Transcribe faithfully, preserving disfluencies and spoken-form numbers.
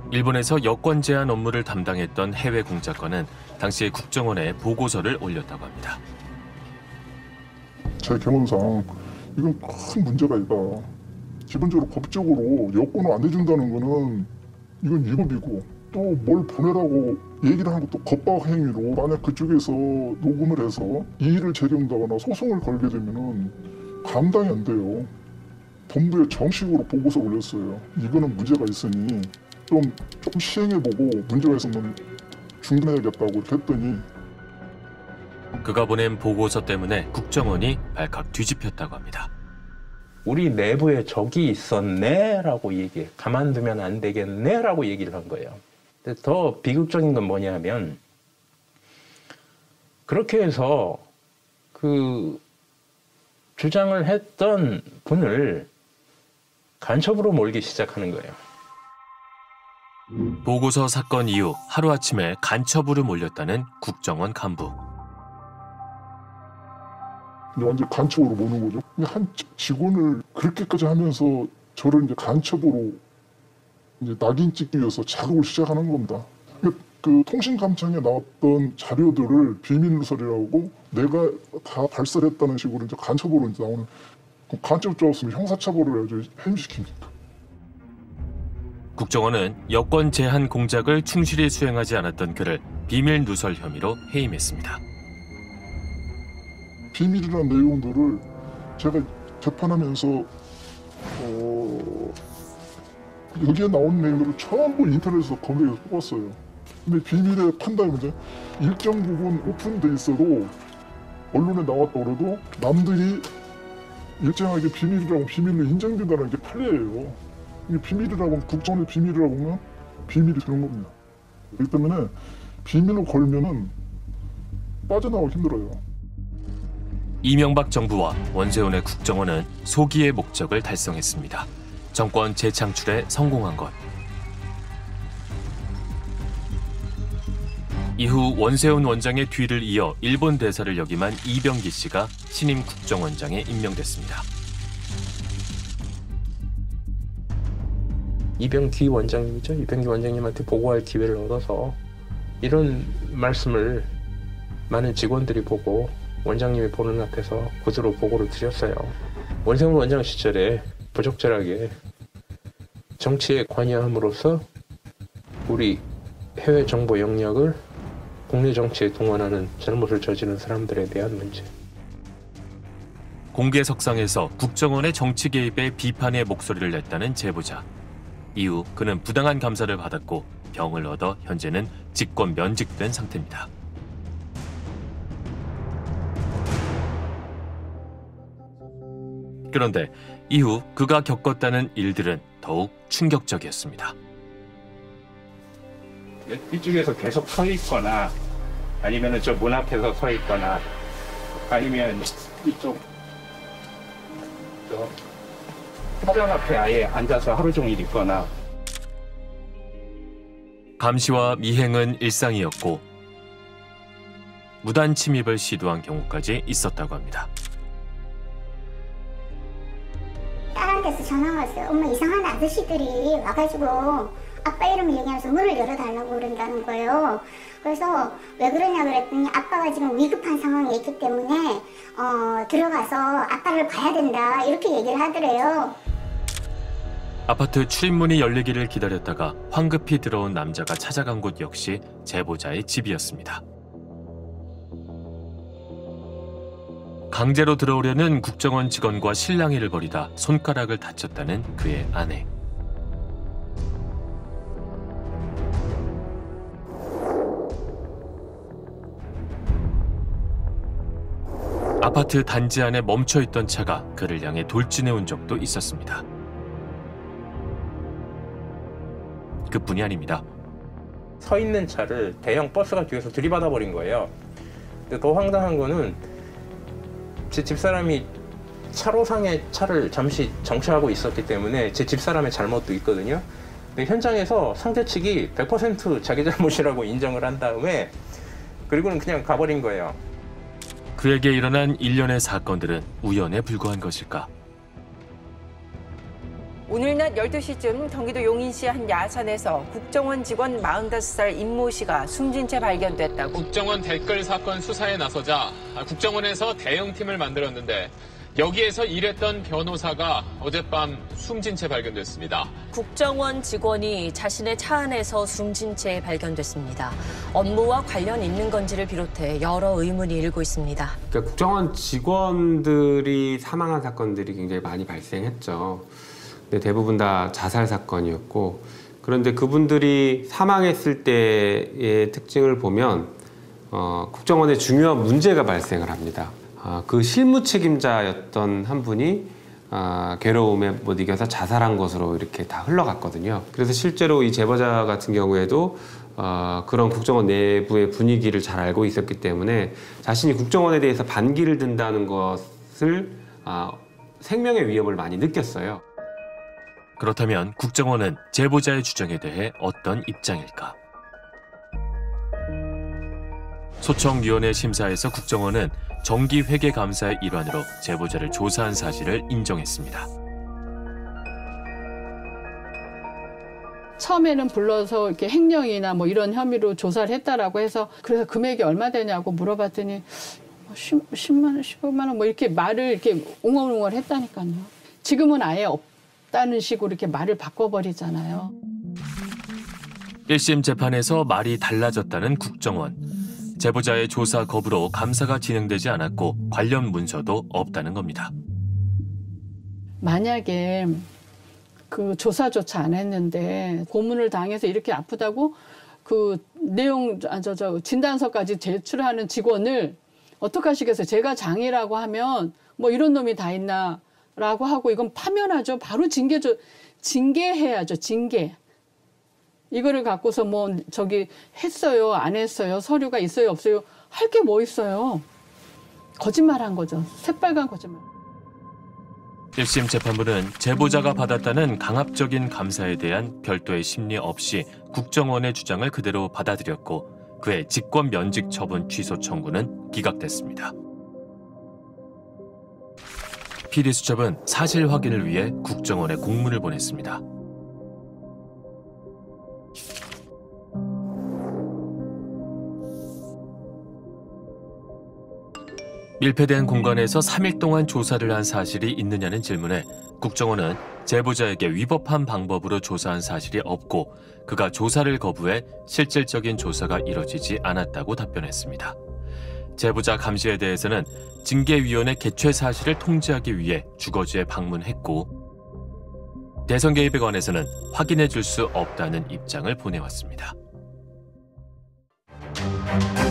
일본에서 여권 제한 업무를 담당했던 해외 공작관은 당시 국정원에 보고서를 올렸다고 합니다. 제 경험상 이건 큰 문제가 있다. 기본적으로 법적으로 여권을 안 해준다는 거는 이건 위법이고, 또 뭘 보내라고 얘기를 하는 것도 겁박 행위로, 만약 그쪽에서 녹음을 해서 이의를 제기한다거나 소송을 걸게 되면은 감당이 안 돼요. 본부에 정식으로 보고서 올렸어요. 이거는 문제가 있으니 좀 조금 시행해보고 문제가 있으면 중단해야겠다고 이렇게 했더니, 그가 보낸 보고서 때문에 국정원이 발칵 뒤집혔다고 합니다. 우리 내부에 적이 있었네 라고 얘기해. 가만두면 안 되겠네 라고 얘기를 한 거예요. 근데 더 비극적인 건 뭐냐 하면, 그렇게 해서 그 주장을 했던 분을 간첩으로 몰기 시작하는 거예요. 보고서 사건 이후 하루아침에 간첩으로 몰렸다는 국정원 간부. 완전 간첩으로 모는 거죠. 한 직원을 그렇게까지 하면서 저를 이제 간첩으로 이제 낙인 찍기 위해서 자극을 시작하는 겁니다. 그 통신감청에 나왔던 자료들을 비밀 누설이라고 내가 다 발설했다는 식으로 이제 간첩으로 이제 나오는, 간첩 좋았으면 형사처벌을 해야죠. 해임시키니까. 국정원은 여권 제한 공작을 충실히 수행하지 않았던 그를 비밀 누설 혐의로 해임했습니다. 비밀이라는 내용들을 제가 재판하면서 어, 여기에 나온 내용들을 전부 인터넷에서 검색해서 뽑았어요. 근데 비밀의 판단이 문제, 일정 부분 오픈돼 있어도 언론에 나왔다 그래도 남들이 일정하게 비밀이라고 비밀로 인정된다는 게 판례예요. 이게 비밀이라고, 국정원의 비밀이라고 하면 비밀이 되는 겁니다. 그렇기 때문에 비밀로 걸면은 빠져나오기 힘들어요. 이명박 정부와 원세훈의 국정원은 소기의 목적을 달성했습니다. 정권 재창출에 성공한 것. 이후 원세훈 원장의 뒤를 이어 일본 대사를 역임한 이병기 씨가 신임 국정원장에 임명됐습니다. 이병기 원장님이죠. 이병기 원장님한테 보고할 기회를 얻어서 이런 말씀을 많은 직원들이 보고 원장님이 보는 앞에서 구두로 보고를 드렸어요. 원세훈 원장 시절에 부적절하게 정치에 관여함으로써 우리 해외 정보 영역을 국내 정치에 동원하는 잘못을 저지른 사람들에 대한 문제. 공개석상에서 국정원의 정치 개입에 비판의 목소리를 냈다는 제보자. 이후 그는 부당한 감사를 받았고 병을 얻어 현재는 직권 면직된 상태입니다. 그런데 이후 그가 겪었다는 일들은 더욱 충격적이었습니다. 이쪽에서 계속 서 있거나 아니면 저 문 앞에서 서 있거나 아니면 이쪽 저 화장 앞에 아예 앉아서 하루 종일 있거나. 감시와 미행은 일상이었고 무단 침입을 시도한 경우까지 있었다고 합니다. 딸한테서 전화가 왔어요. 엄마, 이상한 아저씨들이 와가지고 아빠 이름을 얘기하면서 문을 열어달라고 그런다는 거예요. 그래서 왜 그러냐 그랬더니 아빠가 지금 위급한 상황에 있기 때문에 어, 들어가서 아빠를 봐야 된다 이렇게 얘기를 하더래요. 아파트 출입문이 열리기를 기다렸다가 황급히 들어온 남자가 찾아간 곳 역시 제보자의 집이었습니다. 강제로 들어오려는 국정원 직원과 실랑이를 벌이다 손가락을 다쳤다는 그의 아내. 아파트 단지 안에 멈춰있던 차가 그를 향해 돌진해온 적도 있었습니다. 그뿐이 아닙니다. 서 있는 차를 대형 버스가 뒤에서 들이받아 버린 거예요. 근데 더 황당한 거는 제 집사람이 차로상에 차를 잠시 정차하고 있었기 때문에 제 집사람의 잘못도 있거든요. 근데 현장에서 상대 측이 백 퍼센트 자기 잘못이라고 인정을 한 다음에 그리고는 그냥 가버린 거예요. 그에게 일어난 일련의 사건들은 우연에 불과한 것일까? 오늘 낮 열두 시쯤 경기도 용인시 한 야산에서 국정원 직원 마흔다섯 살 임모 씨가 숨진 채 발견됐다고. 국정원 댓글 사건 수사에 나서자 국정원에서 대응팀을 만들었는데 여기에서 일했던 변호사가 어젯밤 숨진 채 발견됐습니다. 국정원 직원이 자신의 차 안에서 숨진 채 발견됐습니다. 업무와 관련 있는 건지를 비롯해 여러 의문이 일고 있습니다. 그러니까 국정원 직원들이 사망한 사건들이 굉장히 많이 발생했죠. 근데 대부분 다 자살 사건이었고, 그런데 그분들이 사망했을 때의 특징을 보면 어, 국정원에 중요한 문제가 발생을 합니다. 어, 그 실무 책임자였던 한 분이 어, 괴로움에 못 이겨서 자살한 것으로 이렇게 다 흘러갔거든요. 그래서 실제로 이 제보자 같은 경우에도 어, 그런 국정원 내부의 분위기를 잘 알고 있었기 때문에 자신이 국정원에 대해서 반기를 든다는 것을 어, 생명의 위협을 많이 느꼈어요. 그렇다면 국정원은 제보자의 주장에 대해 어떤 입장일까? 소청위원회 심사에서 국정원은 정기회계감사의 일환으로 제보자를 조사한 사실을 인정했습니다. 처음에는 불러서 이렇게 횡령이나 뭐 이런 혐의로 조사를 했다라고 해서, 그래서 금액이 얼마 되냐고 물어봤더니 십만 원, 십오만 원 뭐 이렇게 말을 이렇게 웅얼웅얼 했다니까요. 지금은 아예 없다는 식으로 이렇게 말을 바꿔버리잖아요. 일 심 재판에서 말이 달라졌다는 국정원. 제보자의 조사 거부로 감사가 진행되지 않았고 관련 문서도 없다는 겁니다. 만약에 그 조사조차 안 했는데 고문을 당해서 이렇게 아프다고 그 내용, 아, 저, 저, 진단서까지 제출하는 직원을 어떡하시겠어요? 제가 장이라고 하면 뭐 이런 놈이 다 있나 라고 하고 이건 파면하죠. 바로 징계, 징계해야죠. 징계. 이거를 갖고서 뭐 저기 했어요, 안 했어요, 서류가 있어요, 없어요, 할 게 뭐 있어요. 거짓말한 거죠. 새빨간 거짓말. 일 심 재판부는 제보자가 받았다는 강압적인 감사에 대한 별도의 심리 없이 국정원의 주장을 그대로 받아들였고 그의 직권 면직 처분 취소 청구는 기각됐습니다. 피디수첩은 사실 확인을 위해 국정원에 공문을 보냈습니다. 밀폐된 공간에서 삼 일 동안 조사를 한 사실이 있느냐는 질문에 국정원은 제보자에게 위법한 방법으로 조사한 사실이 없고 그가 조사를 거부해 실질적인 조사가 이뤄지지 않았다고 답변했습니다. 제보자 감시에 대해서는 징계위원회 개최 사실을 통지하기 위해 주거지에 방문했고 대선 개입에 관해서는 확인해 줄 수 없다는 입장을 보내왔습니다.